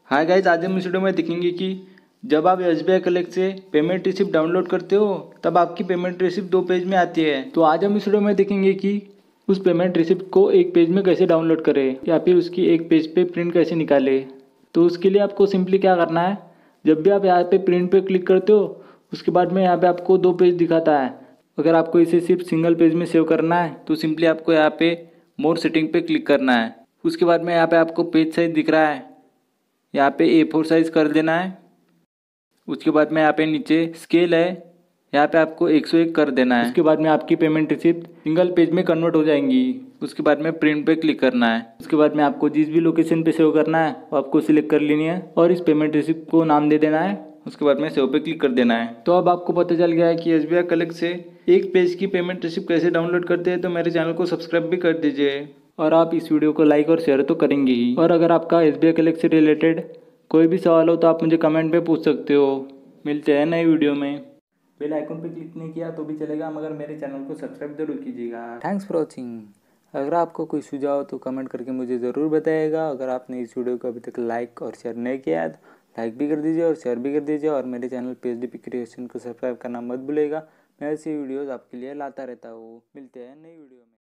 हाँ गाइज, आज हम इस वीडियो में देखेंगे कि जब आप SBI कलेक्ट से पेमेंट रिसिप्ट डाउनलोड करते हो तब आपकी पेमेंट रिसिप्ट 2 पेज में आती है। तो आज हम इस वीडियो में देखेंगे कि उस पेमेंट रिसिप्ट को एक पेज में कैसे डाउनलोड करें या फिर उसकी एक पेज पे प्रिंट कैसे निकालें। तो उसके लिए आपको सिंपली क्या करना है, जब भी आप यहाँ पे प्रिंट पे क्लिक करते हो उसके बाद में यहाँ पे आपको 2 पेज दिखाता है। अगर आपको इसे सिर्फ सिंगल पेज में सेव करना है तो सिंपली आपको यहाँ पे मोर सेटिंग पे क्लिक करना है। उसके बाद में यहाँ पे आपको पेज साइज दिख रहा है, यहाँ पे A4 साइज कर देना है। उसके बाद में यहाँ पे नीचे स्केल है, यहाँ पे आपको 101 कर देना है। उसके बाद में आपकी पेमेंट रिसिप्ट सिंगल पेज में कन्वर्ट हो जाएंगी। उसके बाद में प्रिंट पे क्लिक करना है। उसके बाद में आपको जिस भी लोकेशन पे सेव करना है वो आपको सिलेक्ट कर लेनी है और इस पेमेंट रिसिप्ट को नाम दे देना है। उसके बाद में सेव पे क्लिक कर देना है। तो अब आपको पता चल गया है कि SBI कलेक्ट से एक पेज की पेमेंट रिसिप्ट कैसे डाउनलोड करते हैं। तो मेरे चैनल को सब्सक्राइब भी कर दीजिए और आप इस वीडियो को लाइक और शेयर तो करेंगे ही। और अगर आपका SBI कलेक्ट से रिलेटेड कोई भी सवाल हो तो आप मुझे कमेंट पे पूछ सकते हो। मिलते हैं नई वीडियो में। बेल आइकन पे क्लिक नहीं किया तो भी चलेगा, मगर मेरे चैनल को सब्सक्राइब जरूर कीजिएगा। Thanks for watching. अगर आपको कोई सुझाव हो तो कमेंट करके मुझे ज़रूर बताइएगा। अगर आपने इस वीडियो को अभी तक लाइक और शेयर नहीं किया है तो लाइक भी कर दीजिए और शेयर भी कर दीजिए। और मेरे चैनल PhD क्रिएशन को सब्सक्राइब करना मत भूलिएगा। मैं ऐसी वीडियोज़ आपके लिए लाता रहता हूँ। मिलते हैं नई वीडियो में।